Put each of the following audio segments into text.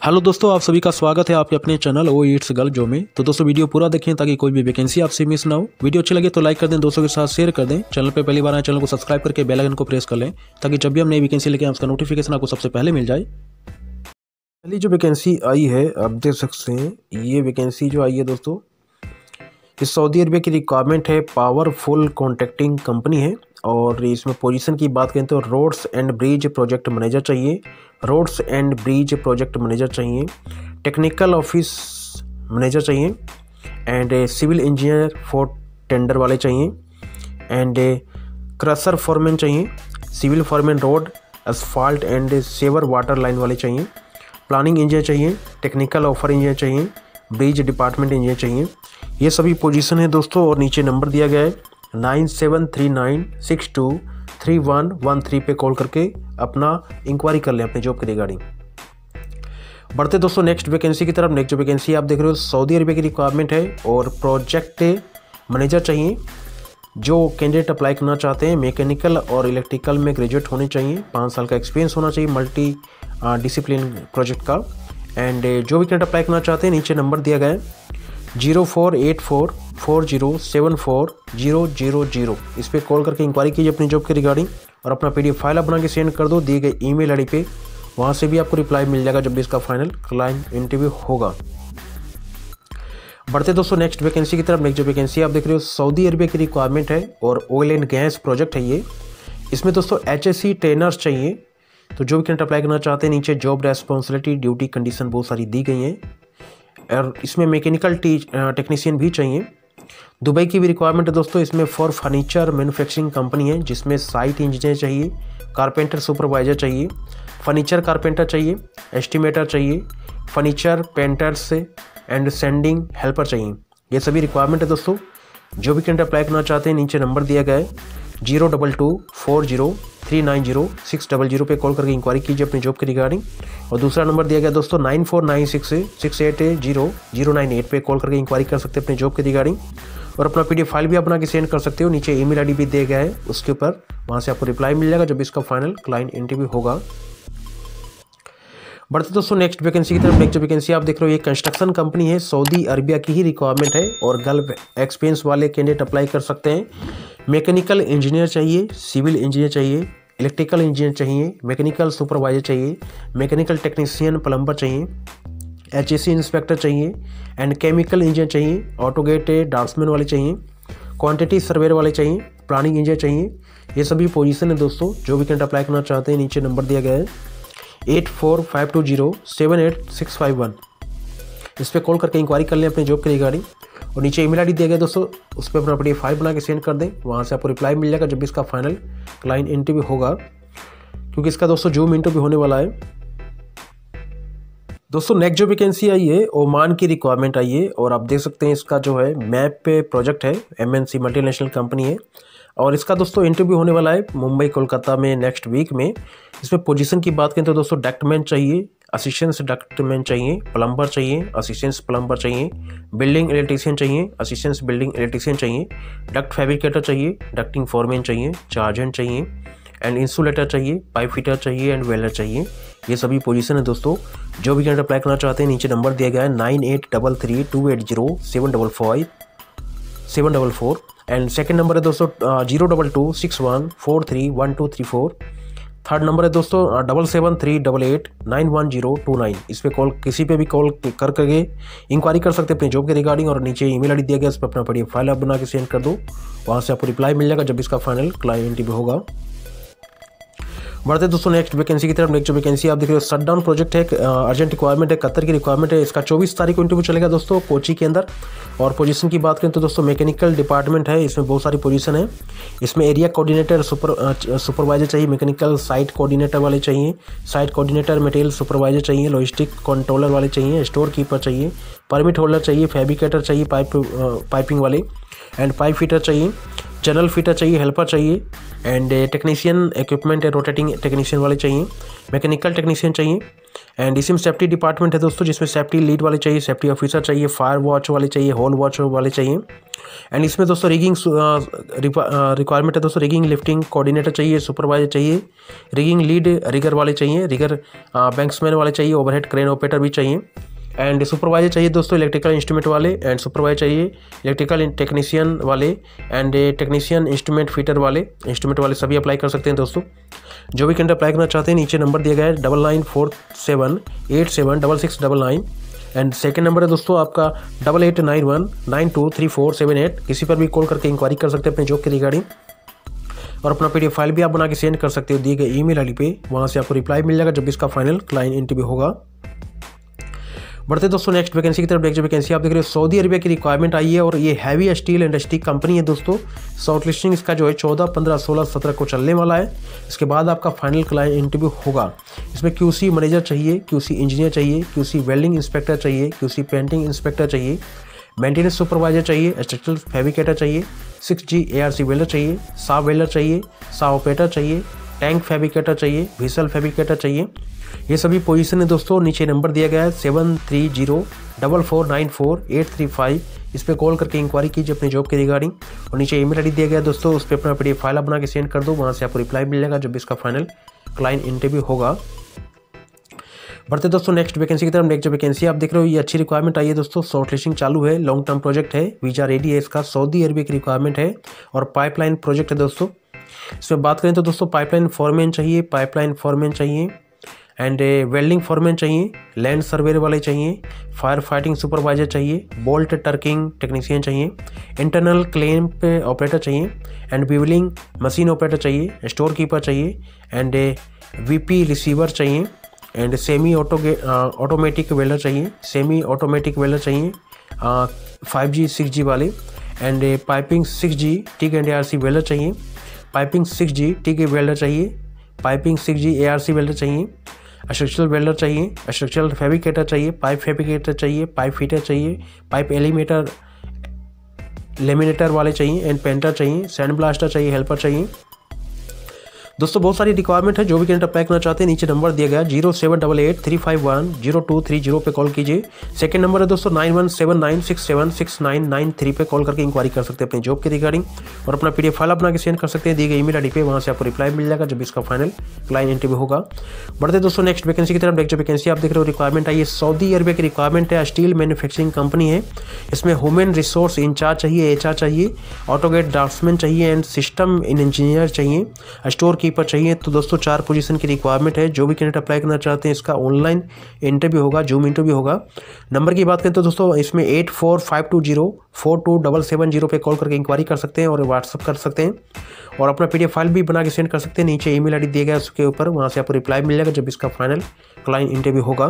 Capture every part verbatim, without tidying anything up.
Hello दोस्तों, आप सभी का स्वागत है आपके अपने चैनल ओ इट्स गर्ल जो में। तो दोस्तों वीडियो पूरा देखें ताकि कोई भी वैकेंसी आपसे मिस ना हो। वीडियो अच्छी लगे तो लाइक कर दें, दोस्तों के साथ शेयर कर दें। चैनल पे पहली बार आए चैनल को सब्सक्राइब करके बेल आइकन को प्रेस कर लें ताकि जब भी हम नई वैकेंसी लेके उसका नोटिफिकेशन आपको सबसे पहले मिल जाए। पहली जो वैकेंसी आई है आप देख सकते हैं, ये वैकेंसी जो आई है दोस्तों, ये सऊदी अरबिया की रिक्वायरमेंट है। पावरफुल कॉन्ट्रैक्टिंग कंपनी है और इसमें पोजीशन की बात करें तो roads and bridge project manager चाहिए, roads and bridge project manager चाहिए, टेक्निकल ऑफिस मैनेजर चाहिए and civil engineer for tender वाले चाहिए एंड क्रशर फॉरमैन चाहिए, civil foreman road asphalt and sewer water line वाले चाहिए, प्लानिंग इंजीनियर चाहिए, technical offer engineer चाहिए, ब्रिज डिपार्टमेंट इंजीनियर चाहिए। ये सभी पोजीशन है दोस्तों और नीचे नंबर दिया गया है nine seven three nine six two three one one three पे कॉल करके अपना इंक्वायरी कर लें अपने जॉब के रिगार्डिंग। बढ़ते दोस्तों नेक्स्ट वैकेंसी की तरफ। नेक्स्ट जो वैकेंसी आप देख रहे हो सऊदी अरबिया की रिक्वायरमेंट है और प्रोजेक्ट मैनेजर चाहिए। जो कैंडिडेट अप्लाई करना चाहते हैं मैकेनिकल और इलेक्ट्रिकल में ग्रेजुएट होने चाहिए, पाँच साल का एक्सपीरियंस होना चाहिए मल्टी डिसिप्लिन प्रोजेक्ट का। एंड जो भी कैंडिडेट अप्लाई करना चाहते हैं नीचे नंबर दिया गया है zero four eight four four zero seven four zero zero zero. इस पर कॉल करके इंक्वायरी कीजिए अपनी जॉब के रिगार्डिंग और अपना पीडीएफ फाइल आप बना के सेंड कर दो दिए गए ईमेल आईडी पे। वहाँ से भी आपको रिप्लाई मिल जाएगा जब भी इसका फाइनल क्लाइंट इंटरव्यू होगा। बढ़ते दोस्तों नेक्स्ट वैकेंसी की तरफ। नेक्स्ट जो वैकेंसी आप देख रहे हो सऊदी अरबिया की रिक्वायरमेंट है और ऑयल एंड गैस प्रोजेक्ट है ये। इसमें दोस्तों एच एस सी ट्रेनर्स चाहिए। तो जो भी कैंडिडेट अप्लाई करना चाहते हैं नीचे जॉब रेस्पॉन्सिबिलिटी ड्यूटी कंडीशन बहुत सारी दी गई हैं और इसमें मैकेनिकल टेक्नीशियन भी चाहिए। दुबई की भी रिक्वायरमेंट है दोस्तों। इसमें फॉर फर्नीचर मैन्युफैक्चरिंग कंपनी है जिसमें साइट इंजीनियर चाहिए, कारपेंटर सुपरवाइजर चाहिए, फर्नीचर कारपेंटर चाहिए, एस्टिमेटर चाहिए, furniture painters and sanding helper चाहिए। ये सभी रिक्वायरमेंट है दोस्तों। जो भी कैंडिडेट अप्लाई करना चाहते हैं नीचे नंबर दिया गया है zero double two four zero three nine zero six double zero पे कॉल करके इंक्वायरी कीजिए अपनी जॉब के रिगार्डिंग। और दूसरा नंबर दिया गया दोस्तों nine four nine six six eight zero zero nine eight पे कॉल करके इंक्वायरी कर सकते हैं अपनी जॉब के रिगार्डिंग और अपना पीडीएफ फाइल भी आप बना के सेंड कर सकते हो। नीचे ईमेल आईडी भी दिया गया है उसके ऊपर, वहाँ से आपको रिप्लाई मिल जाएगा जब इसका फाइनल क्लाइंट इंटरव्यू होगा। बढ़ते दोस्तों नेक्स्ट वैकेंसी की तरफ। नेक्स्ट वैकेंसी आप देख रहे हो ये कंस्ट्रक्शन कंपनी है, सऊदी अरबिया की ही रिक्वायरमेंट है और गल्फ एक्सपीरियंस वाले कैंडिडेट अप्लाई कर सकते हैं। मैकेनिकल इंजीनियर चाहिए, सिविल इंजीनियर चाहिए, इलेक्ट्रिकल इंजीनियर चाहिए, मैकेनिकल सुपरवाइजर चाहिए, मैकेनिकल टेक्नीशियन प्लम्बर चाहिए, एच एस सी इंस्पेक्टर चाहिए एंड केमिकल इंजीनियर चाहिए, ऑटोगेट ड्राफ्ट्समैन वाले चाहिए, क्वांटिटी सर्वेयर वाले चाहिए, प्लानिंग इंजीनियर चाहिए। ये सभी पोजीशन है दोस्तों। जो भी कैंडिडेट अप्लाई करना चाहते हैं नीचे नंबर दिया गया है eight four five two zero seven eight six five one. इस पर कॉल करके इंक्वायरी कर लें अपने जॉब के रिगार्डिंग और नीचे ईमेल आईडी दिया गया दोस्तों, उस पर अपना पीडीएफ फाइल बना के सेंड कर दें। वहाँ से आपको रिप्लाई मिल जाएगा जब भी इसका फाइनल क्लाइंट इंटरव्यू होगा, क्योंकि इसका दोस्तों जूम इंटरव्यू होने वाला है। दोस्तों नेक्स्ट जो वैकेंसी आई है ओमान की रिक्वायरमेंट आई है और आप देख सकते हैं इसका जो है मैप पे प्रोजेक्ट है, एमएनसी मल्टीनेशनल कंपनी है और इसका दोस्तों इंटरव्यू होने वाला है मुंबई कोलकाता में नेक्स्ट वीक में। इसमें पोजीशन की बात करें तो दोस्तों डक्टमैन चाहिए, असिस्टेंट डक्टमैन चाहिए, प्लम्बर चाहिए, असिस्टेंट प्लम्बर चाहिए, बिल्डिंग इलेक्ट्रीशियन चाहिए, असिस्टेंट बिल्डिंग इलेक्ट्रीशियन चाहिए, डक्ट फैब्रिकेटर चाहिए, डक्टिंग फॉरमैन चाहिए, चार्जेंट चाहिए एंड इंसुलेटर चाहिए, पाइप फिटर चाहिए एंड वेल्डर चाहिए। ये सभी पोजीशन है दोस्तों। जो भी कैंडिडेट अप्लाई करना चाहते हैं नीचे नंबर दिया गया है nine eight double three two eight zero seven double five seven double four and second number है दोस्तों zero double two six one four three one two three four. Third number है दोस्तों double seven three double eight nine one zero two nine. इस पर call किसी पे भी call कर करके इंक्वायरी कर सकते हैं अपने जॉब के रिगार्डिंग और नीचे ईमेल आईडी दिया गया उस पर अपना पीडीएफ फाइल आप बना के सेंड कर दो। वहाँ से आपको रिप्लाई मिल जाएगा जब इसका फाइनल क्लाइंट इंटरव्यू होगा। बढ़ते दोस्तों नेक्स्ट वैकेंसी की तरफ। नेक्स्ट जो वैकेंसी आप देख रहे हो शटडाउन प्रोजेक्ट है, अर्जेंट रिक्वायरमेंट है, कतर की रिक्वायरमेंट है। इसका चौबीस तारीख को इंटरव्यू चलेगा दोस्तों कोची के अंदर। और पोजीशन की बात करें तो दोस्तों मैकेनिकल डिपार्टमेंट है, इसमें बहुत सारी पोजीशन है। इसमें एरिया कोऑर्डिनेटर सुपर सुपरवाइजर चाहिए, मैकेनिकल साइट कोऑर्डिनेटर वाले चाहिए, साइट कोऑर्डिनेटर मटेरियल सुपरवाइजर चाहिए, लॉजिस्टिक कंट्रोलर वाले चाहिए, स्टोर कीपर चाहिए, परमिट होल्डर चाहिए, फैब्रिकेटर चाहिए, पाइप पाइपिंग वाले एंड पाइप फिटर चाहिए, जनरल फिटर चाहिए, हेल्पर चाहिए and technician equipment rotating technician वाले चाहिए, मैकेनिकल टेक्नीशियन चाहिए एंड इसी में सेफ्टी डिपार्टमेंट है दोस्तों, जिसमें सेफ्टी लीड वाले चाहिए, सेफ्टी ऑफिसर चाहिए, फायर वॉच वाले चाहिए, हॉल वॉच वाले चाहिए। एंड इसमें दोस्तों रिगिंग रिक्वायरमेंट है दोस्तों, रिगिंग लिफ्टिंग कोऑर्डिनेटर चाहिए, सुपरवाइजर चाहिए, रिगिंग लीड रिगर वाले चाहिए, रिगर बैंक्समैन वाले चाहिए, ओवरहेड क्रेन ऑपरेटर भी चाहिए। एंड सुपरवाइजर चाहिए दोस्तों इलेक्ट्रिकल इंस्ट्रूमेंट वाले, एंड सुपरवाइजर चाहिए इलेक्ट्रिकल टेक्नीशियन वाले, एंड टेक्नीशियन इंस्ट्रूमेंट फिटर वाले, इंस्ट्रूमेंट वाले सभी अप्लाई कर सकते हैं दोस्तों। जो भी कैंडिडेट अप्लाई करना चाहते हैं नीचे नंबर दिया गया है double nine four seven eight seven double six double nine. And second number है दोस्तों आपका double eight nine one nine two three four seven eight. किसी पर भी कॉल करके इंक्वायरी कर सकते हैं अपने जॉब के रिगार्डिंग, और अपना पीडीएफ फाइल भी आप बना के सेंड कर सकते हो दिए गए ईमेल आईडी पे, वहाँ से आपको रिप्लाई मिल जाएगा जब इसका फाइनल क्लाइंट इंटरव्यू होगा। बढ़ते दोस्तों नेक्स्ट वैकेंसी की तरफ। नेक्स्ट वैकेंसी आप देख रहे हो सऊदी अरबिया की रिक्वायरमेंट आई है, और ये हैवी स्टील इंडस्ट्री कंपनी है दोस्तों। शॉर्ट लिस्टिंग इसका जो है चौदह पंद्रह सोलह सत्रह को चलने वाला है। इसके बाद आपका फाइनल क्लाइंट इंटरव्यू होगा। इसमें क्यूसी मैनेजर चाहिए, क्यूसी इंजीनियर चाहिए, क्यूसी वेल्डिंग इंस्पेक्टर चाहिए, क्यूसी पेंटिंग इंस्पेक्टर चाहिए, मेंटेनेंस सुपरवाइजर चाहिए, स्ट्रक्चरल फैब्रिकेटर चाहिए, six G A R C welder चाहिए, सा वेल्डर चाहिए, सा ऑपरेटर चाहिए, टैंक फैब्रिकेटर चाहिए, व्हीसल फैब्रिकेटर चाहिए। ये सभी पोजीशन है दोस्तों। नीचे नंबर दिया गया है seven three zero double four nine four eight three five. इस पर कॉल करके इंक्वायरी कीजिए अपने जॉब के रिगार्डिंग, और नीचे ईमेल आईडी दिया गया है दोस्तों, उस पर अपना पीडीएफ फाइल बना के सेंड कर दो, वहाँ से आपको रिप्लाई मिल जाएगा जब इसका फाइनल क्लाइंट इंटरव्यू होगा। बढ़ते दोस्तों नेक्स्ट वैकेंसी की तरफ। नेक्स्ट वैकेंसी आप देख रहे हो ये अच्छी रिक्वायरमेंट आई है दोस्तों, शॉर्ट लिस्टिंग चालू है, लॉन्ग टर्म प्रोजेक्ट है, वीजा रेडी है, इसका सऊदी अरबिया की रिक्वायरमेंट है और पाइपलाइन प्रोजेक्ट है दोस्तों। इसमें बात करें तो दोस्तों पाइपलाइन फॉरमैन चाहिए, पाइपलाइन फॉरमैन चाहिए, एंड वेल्डिंग फॉरमैन चाहिए, लैंड सर्वेयर वाले चाहिए, फायर फाइटिंग सुपरवाइजर चाहिए, बोल्ट टर्किंग टेक्नीशियन चाहिए, इंटरनल क्लैंप ऑपरेटर चाहिए, एंड बीवलिंग मशीन ऑपरेटर चाहिए, स्टोर कीपर चाहिए, एंड वीपी रिसीवर चाहिए, and semi auto automatic welder चाहिए, सेमी ऑटोमेटिक वेल्डर चाहिए, फाइव जी सिक्स जी वाले, and piping six G TIG and A R C welder चाहिए, piping six G TIG welder चाहिए, piping six G A R C welder चाहिए, structural welder चाहिए, structural fabricator चाहिए, pipe fabricator चाहिए, pipe fitter चाहिए, pipe eliminator laminator वाले चाहिए, and painter चाहिए, सैंड ब्लास्टर चाहिए, हेल्पर चाहिए। दोस्तों बहुत सारी रिक्वायरमेंट है। जो भी कैंडिडेट अप्लाई करना चाहते हैं नीचे नंबर दिया गया zero seven double eight three five one zero two three zero पे कॉल कीजिए। सेकंड नंबर है दोस्तों nine one seven nine six seven six nine nine three पे कॉल करके इंक्वायरी कर सकते हैं अपने जॉब के रिगार्डिंग, और अपना पीडीएफ फाइल बना के सेंड कर सकते हैं दिए गए ईमेल आईडी पे, वहाँ से आपको रिप्लाई मिल जाएगा जब इसका फाइनल क्लाइंट इंटरव्यू होगा। बढ़ते दोस्तों नेक्स्ट वैकेंसी की तरफ। नेक्स्ट वैकेंसी आप देख रहे हो रिक्वायरमेंट है ये सऊदी अरबिया की रिक्वायरमेंट है, स्टील मैन्युफैक्चरिंग कंपनी है। इसमें ह्यूमन रिसोर्स इंचार्ज चाहिए, एच आर चाहिए, ऑटोगेट ड्राफ्ट्समैन चाहिए, एंड सिस्टम इंजीनियर चाहिए, स्टोर कीपर चाहिए। तो दोस्तों चार पोजीशन की रिक्वायरमेंट है। जो भी कैंडिडेट अप्लाई करना चाहते हैं इसका ऑनलाइन इंटरव्यू होगा, जूम इंटरव्यू होगा। नंबर की बात करें तो दोस्तों इसमें eight four five two zero four two double seven zero पे कॉल करके इंक्वायरी कर सकते हैं और व्हाट्सअप कर सकते हैं, और अपना पीडीएफ फाइल भी बना के सेंड कर सकते हैं। नीचे ईमेल आईडी दिया गया है उसके ऊपर, वहाँ से आपको रिप्लाई मिल जाएगा जब इसका फाइनल क्लाइंट इंटरव्यू होगा।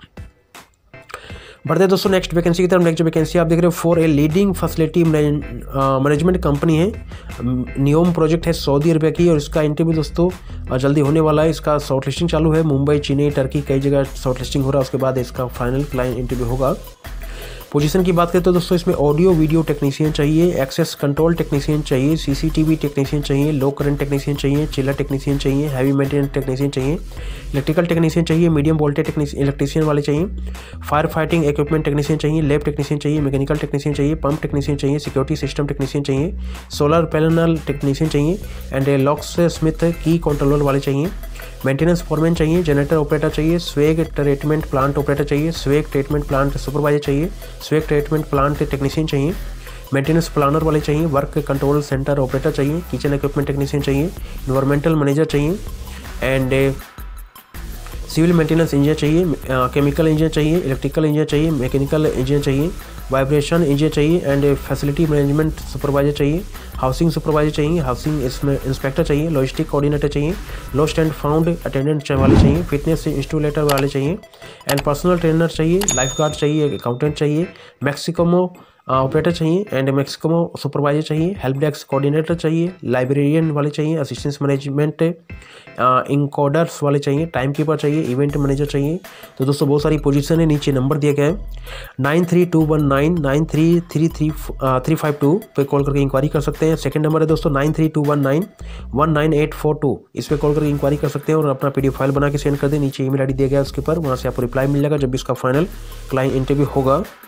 बढ़ते दोस्तों नेक्स्ट वैकेंसी की तरफ। नेक्स्ट वैकेंसी आप देख रहे हो for a leading facility management company है, नियोम प्रोजेक्ट है सऊदी अरबिया की, और इसका इंटरव्यू दोस्तों जल्दी होने वाला है। इसका शॉर्ट लिस्टिंग चालू है, मुंबई, चेन्नई, टर्की कई जगह शॉर्ट लिस्टिंग हो रहा है, उसके बाद इसका फाइनल क्लाइंट इंटरव्यू होगा। पोजीशन की बात करें तो दोस्तों इसमें ऑडियो वीडियो टेक्नीशियन चाहिए, एक्सेस कंट्रोल टेक्नीशियन चाहिए, सीसीटीवी टेक्नीशियन चाहिए, लो करंट टेक्नीशियन चाहिए, चिलर टेक्नीशियन चाहिए, हैवी मेंटेनेंस टेक्नीशियन चाहिए, इलेक्ट्रिकल टेक्नीशियन चाहिए, मीडियम वोल्टेज टेक्नीशियन इलेक्ट्रीशियन वाले चाहिए, फायर फाइटिंग इक्विपमेंट टेक्नीशियन चाहिए, लैब टेक्नीशियन चाहिए, मैकेनिकल टेक्नीशियन चाहिए, पंप टेक्नीशियन चाहिए, सिक्योरिटी सिस्टम टेक्नीशियन चाहिए, सोलर पैनल टेक्नीशियन चाहिए, एंड लॉक्स स्मिथ की कंट्रोलर वाले चाहिए, मेंटेनेंस फॉरमैन चाहिए, जनरेटर ऑपरेटर चाहिए, स्वेग ट्रीटमेंट प्लांट ऑपरेटर चाहिए, स्वेग ट्रीटमेंट प्लांट सुपरवाइजर चाहिए, स्वेग ट्रीटमेंट प्लांट टेक्नीशियन चाहिए, मेंटेनेंस प्लानर वाले चाहिए, वर्क कंट्रोल सेंटर ऑपरेटर चाहिए, किचन इक्विपमेंट टेक्नीशियन चाहिए, इन्वायरमेंटल मैनेजर चाहिए, एंड सिविल मेंटेनेंस इंजीनियर चाहिए, केमिकल इंजीनियर चाहिए, इलेक्ट्रिकल इंजीनियर चाहिए, मैकेनिकल इंजीनियर चाहिए, वाइब्रेशन इंजीनियर चाहिए, एंड फैसिलिटी मैनेजमेंट सुपरवाइजर चाहिए, हाउसिंग सुपरवाइजर चाहिए, हाउसिंग इंस्पेक्टर चाहिए, लॉजिस्टिक कोऑर्डिनेटर चाहिए, लॉस्ट एंड फाउंड अटेंडेंट वाले चाहिए, फिटनेस इंस्टॉलेटर वाले चाहिए, एंड पर्सनल ट्रेनर चाहिए, लाइफ गार्ड चाहिए, अकाउंटेंट चाहिए, मैक्सिमम ऑपरेटर चाहिए एंड मैक्सिमो सुपरवाइजर चाहिए, हेल्प डेस्क कोऑर्डिनेटर चाहिए, लाइब्रेरियन वाले चाहिए, असिस्टेंस मैनेजमेंट इंकोडर्स वाले चाहिए, टाइम कीपर चाहिए, इवेंट मैनेजर चाहिए। तो दोस्तों बहुत सारी पोजीशन है, नीचे नंबर दिए गए हैं nine three two one nine nine three three three three five two पे कॉल करके इंक्वायरी कर सकते हैं। सेकंड नंबर है दोस्तों nine three two one nine one nine eight four two, इस पर कॉल करके इंक्वायरी कर सकते हैं और अपना पीडीएफ फाइल बना के सेंड कर दें। नीचे ईमेल आईडी दिया गया है उसके ऊपर, वहाँ से आपको रिप्लाई मिल जाएगा जब भी इसका फाइनल क्लाइंट इंटरव्यू होगा।